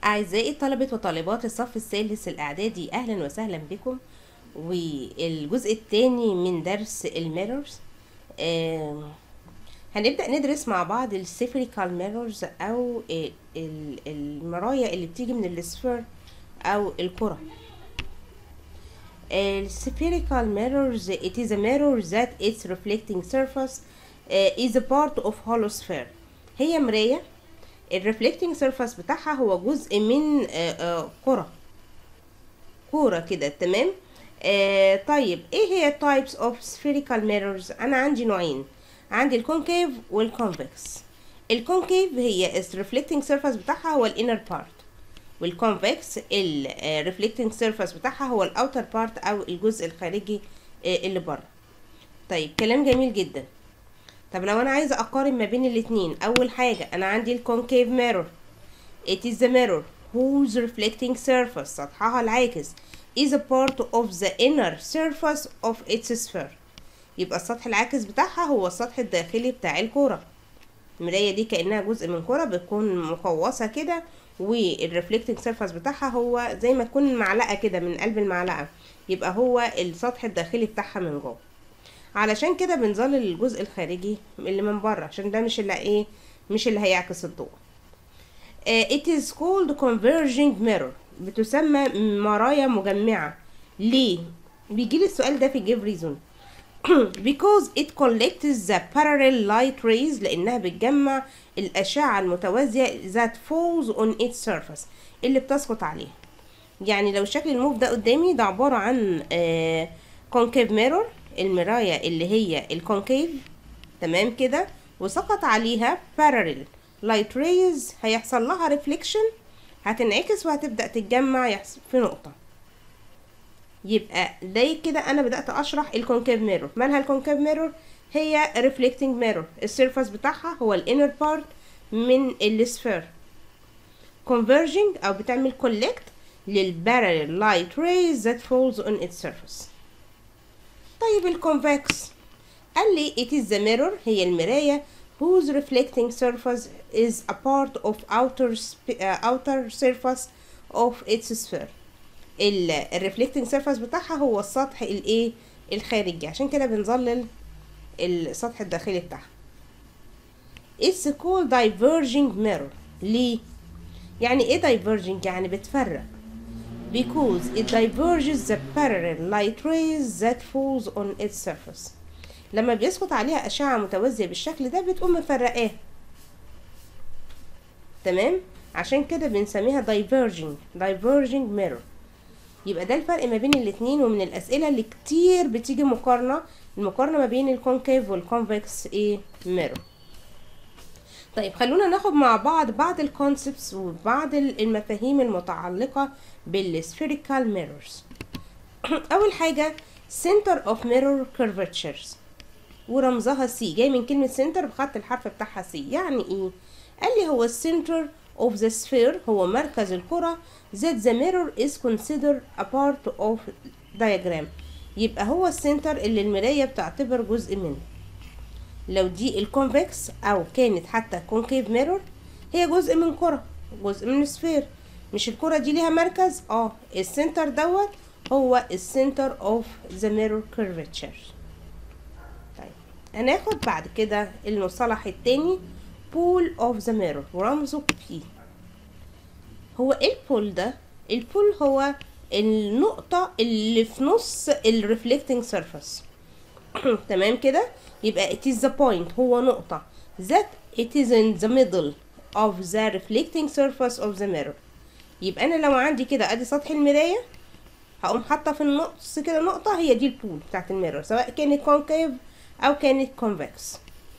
أعزائي طلبة وطالبات الصف الثالث الإعدادي، أهلا وسهلا بكم. والجزء الثاني من درس الميرورز. هنبدأ ندرس مع بعض السيفريكال ميرورز أو المرايا اللي بتيجي من السفير أو الكرة. السpherical mirrors, it is a mirror that its reflecting surface is a part of hollow sphere. هي مراية الريفلكتنج سيرفاس بتاعها هو جزء من كورة كده، تمام. طيب ايه هي types of spherical mirrors؟ انا عندي نوعين، عندي الكونكيف والكونفكس. الكونكيف هي الريفلكتنج سيرفاس بتاعها هو الانر بارت، والكونفكس الريفلكتنج سيرفاس بتاعها هو الاوتر بارت او الجزء الخارجي اللي بره. طيب كلام جميل جدا. طب لو انا عايزه اقارن ما بين الاتنين، اول حاجه انا عندي الكونكيف ميرور. it is the mirror whose reflecting surface سطحها العاكس is a part of the inner surface of its sphere. يبقى السطح العاكس بتاعها هو السطح الداخلي بتاع الكرة. المراية دي كأنها جزء من كرة بتكون مقوسة كده، والريفلكتنج سيرفاس بتاعها هو زي ما تكون معلقة كده من قلب المعلقة، يبقى هو السطح الداخلي بتاعها من جوه. علشان كده بنظلل الجزء الخارجي اللي من بره، عشان ده مش اللي هيعكس الضوء. it is called converging mirror، بتسمى مرايا مجمعة. ليه؟ بيجيلي السؤال ده في give reason. because it collects the parallel light rays، لأنها بتجمع الأشعة المتوازية that falls on its surface، اللي بتسقط عليها. يعني لو شكل الموف ده قدامي، ده عبارة عن concave mirror، المراية اللي هي الكونكيف، تمام كده، وسقط عليها parallel light rays، هيحصل لها reflection، هتنعكس وهتبدأ تتجمع في نقطة. يبقى ده كده انا بدأت اشرح الكونكيف ميرور. مالها الكونكيف ميرور؟ هي reflecting mirror، السيرفاس بتاعها هو الانر بارت من السفير. converging او بتعمل collect للparallel light rays that falls on its surface. طيب الكونفكس قال لي it is the mirror، هي المراية whose reflecting surface is a part of outer surface of its sphere. الريفلكتنج سيرفاس بتاعها هو السطح الخارجي، عشان كده بنظلل السطح الداخلي بتاعها. it's called diverging mirror. ليه؟ يعني ايه diverging؟ يعني بتفرق. because it diverges the parallel light rays that falls on its surface. لما بيسقط عليها أشعة متوازية بالشكل ده بتقوم مفرقاه، تمام. عشان كده بنسميها diverging mirror. يبقى ده الفرق ما بين الاتنين، ومن الأسئلة اللي كتير بتيجي المقارنة ما بين الكونكيف والكونفكس ميرور. طيب خلونا ناخد مع بعض الكونسبتس وبعض المفاهيم المتعلقة بالسpherical mirrors. أول حاجة center of mirror curvatures، ورمزها C، جاي من كلمة center بخط الحرف بتاعها C. يعني ايه؟ قال لي هو center of the sphere، هو مركز الكرة that the mirror is considered a part of diagram. يبقى هو السنتر اللي المراية بتعتبر جزء منه. لو دي الكونفكس او كانت حتى كونكيف ميرور، هي جزء من كرة، جزء من سفير. مش الكرة دي ليها مركز؟ السنتر دوت هو السنتر اوف ذا ميرور كيرفتشر. طيب هناخد بعد كده المصطلح التاني pole of the mirror، ورمزه P. هو ايه البول ده؟ البول هو النقطة اللي في نص الريفلكتنج سيرفاس. تمام كده. يبقى it is the point، هو نقطة that it is in the middle of the reflecting surface of the mirror. يبقى انا لو عندي كده ادي سطح المراية، هقوم حاطة في النص كده نقطة، هي دي البول بتاعت الميرور، سواء كانت كونكيف او كانت كونفكس.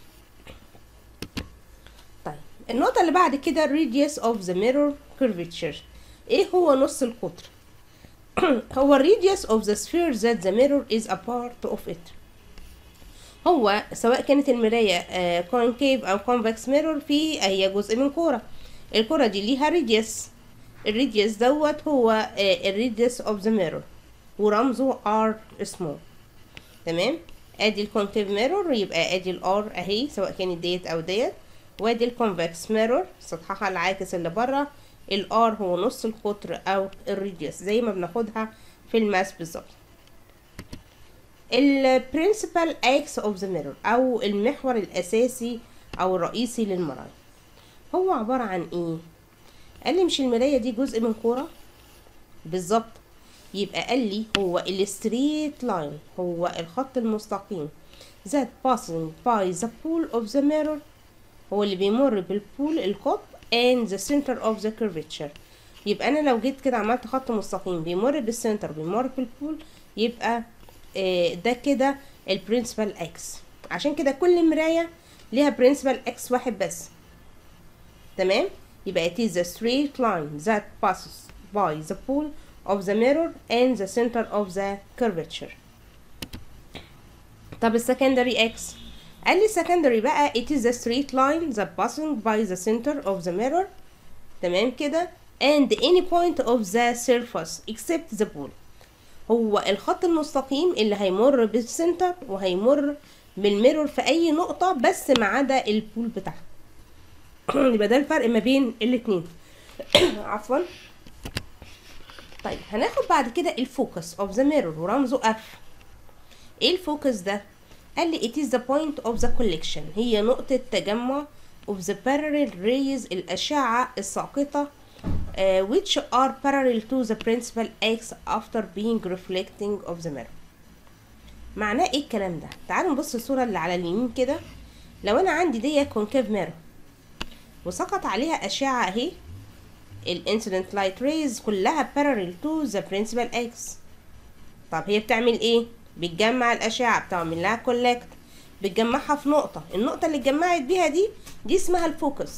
النقطة اللي بعد كده radius of the mirror curvature. ايه هو نص القطر؟ هو radius of the sphere that the mirror is a part of it. هو سواء كانت المراية concave او convex mirror، هي جزء من كرة. الكرة دي ليها radius، الراديوس دوت هو الراديوس of the mirror، ورمزه R small. تمام. ادي الكونكيف ميرور، يبقى ادي الار اهي، سواء كانت ديت او ديت. وادي الكونفكس ميرور، سطحها العاكس اللي بره، الار هو نص القطر او الراديوس زي ما بناخدها في الماس بالظبط. البرنسبل اكس اوف ذا ميرور او المحور الاساسي او الرئيسي للمراية هو عبارة عن ايه؟ قال لي مش المراية دي جزء من كورة بالظبط، يبقى قال لي هو الستريت لاين هو الخط المستقيم that passing by the pole of the mirror هو اللي بيمر بالبول القطب and the center of the curvature. يبقى انا لو جيت كده عملت خط مستقيم بيمر بالسنتر بيمر بالبول يبقى ده كده البرنسبل اكس. عشان كده كل مراية ليها برنسبل اكس واحد بس، تمام؟ يبقى it is a straight line that passes by the pole of the mirror and the center of the curvature. طب السكندري اكس قال لي secondary بقى it is a straight line that passing by the center of the mirror، تمام كده، and any point of the surface except the pole. هو الخط المستقيم اللي هيمر بالسنتر وهيمر بالميرور في اي نقطة بس ما عدا البول بتاعها. يبقى ده الفرق ما بين الاتنين. عفوا. طيب هناخد بعد كده الفوكس of the mirror ورمزه F. ايه الفوكس ده؟ قال لي it is the point of the collection هي نقطة تجمع of the parallel rays الأشعة الساقطة which are parallel to the principal axis after being reflecting of the mirror. معناه ايه الكلام ده؟ تعالوا نبص الصورة اللي على اليمين كده. لو انا عندي دي concave mirror وسقط عليها أشعة اهي الانسيدنت لايت ريز كلها parallel to the principal axis. طب هي بتعمل ايه؟ بتجمع الأشعة، بتعمل لها كولكت، بتجمعها في نقطة، النقطة اللي اتجمعت بيها دي اسمها الفوكس.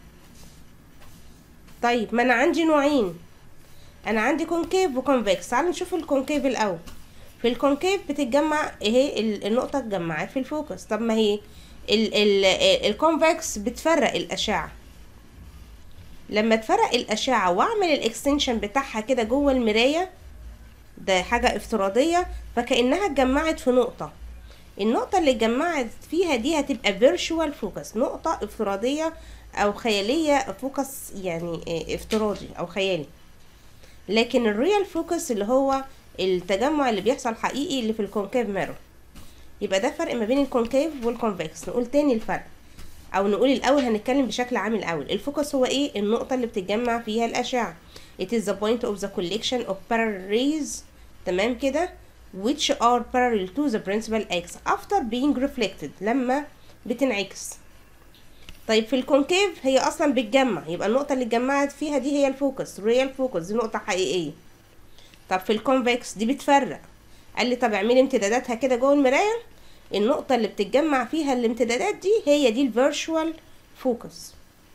طيب ما انا عندي نوعين، انا عندي كونكيف وكونفكس. تعالوا نشوف الكونكيف الاول. في الكونكيف بتتجمع اهي النقطة اتجمعت في الفوكس. طب ما هي الكونفكس بتفرق الأشعة. لما تفرق الأشعة واعمل الاكستنشن بتاعها كده جوه المراية، ده حاجة افتراضية، فكأنها اتجمعت في نقطة. النقطة اللي اتجمعت فيها دي هتبقى فيرشوال فوكس، نقطة افتراضية او خيالية، فوكس يعني افتراضي او خيالي. لكن الريال فوكس اللي هو التجمع اللي بيحصل حقيقي اللي في الكونكيف ميرور. يبقى ده فرق ما بين الكونكيف والكونفكس. نقول تاني الفرق، او نقول الاول هنتكلم بشكل عام الاول. الفوكس هو ايه؟ النقطة اللي بتتجمع فيها الاشعة. it is the point of the collection of parallel rays، تمام كده، which are parallel to the principal axis after being reflected لما بتنعكس. طيب في الكونكيف هي اصلا بتجمع، يبقى النقطة اللي اتجمعت فيها دي هي الفوكس، ريال فوكس، دي نقطة حقيقية. طب في الكونفكس دي بتفرق. قال لي طب اعملي امتداداتها كده جوه المراية، النقطة اللي بتتجمع فيها الامتدادات دي هي دي الفيرشوال فوكس.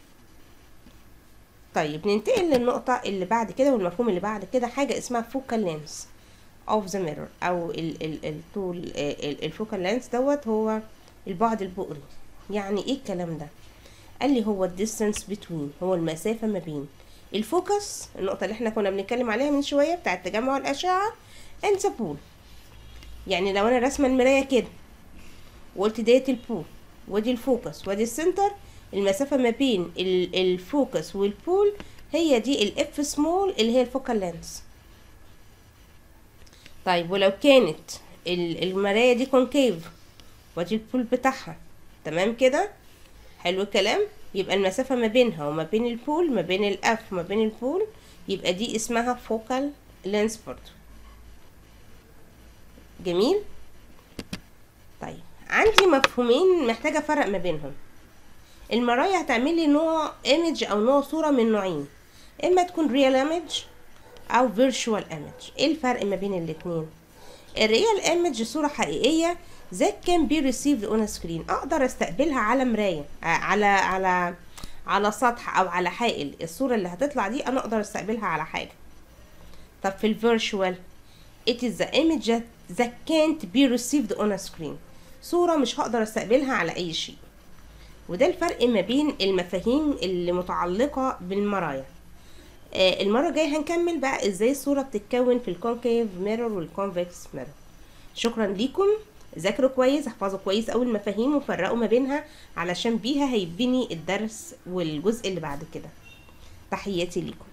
طيب ننتقل للنقطة اللي بعد كده والمفهوم اللي بعد كده، حاجة اسمها focal length of the mirror او الطول الفوكال لينس دوت هو البعد البؤري. يعني ايه الكلام ده؟ قال لي هو distance between هو المسافة ما بين الفوكس، النقطة اللي احنا كنا بنتكلم عليها من شوية بتاعة تجمع الأشعة and the pole. يعني لو انا راسمة المراية كده وقلت ديت البول ودي الفوكس ودي السنتر، المسافة ما بين الفوكس والبول هي دي الاف سمول اللي هي الفوكال لينس. طيب ولو كانت المراية دي كونكيف ودي البول بتاعها، تمام كده، حلو الكلام، يبقى المسافة ما بينها وما بين البول، ما بين الاف وما بين البول، يبقى دي اسمها فوكال لينس برضو. جميل. طيب عندي مفهومين محتاجة افرق ما بينهم. المراية هتعمل لي نوع ايمج او نوع صورة من نوعين، اما تكون ريال ايمج او فيرتشوال ايمج. ايه الفرق ما بين الاتنين؟ الريال ايمج صورة حقيقية that can be received on a screen، اقدر استقبلها على مراية، على سطح او على حائل. الصورة اللي هتطلع دي انا اقدر استقبلها على حاجة. طب في الفيرتشوال it is the image that can't be received on a screen، صورة مش هقدر استقبلها على اي شيء. وده الفرق ما بين المفاهيم اللي متعلقة بالمرايا. المرة الجاية هنكمل بقى ازاي الصورة بتتكون في الكونكيف ميرور والكونفكس ميرور. شكرا ليكم، ذاكروا كويس، احفظوا كويس اوي المفاهيم وفرقوا ما بينها علشان بيها هيبني الدرس والجزء اللي بعد كده. تحياتي ليكم.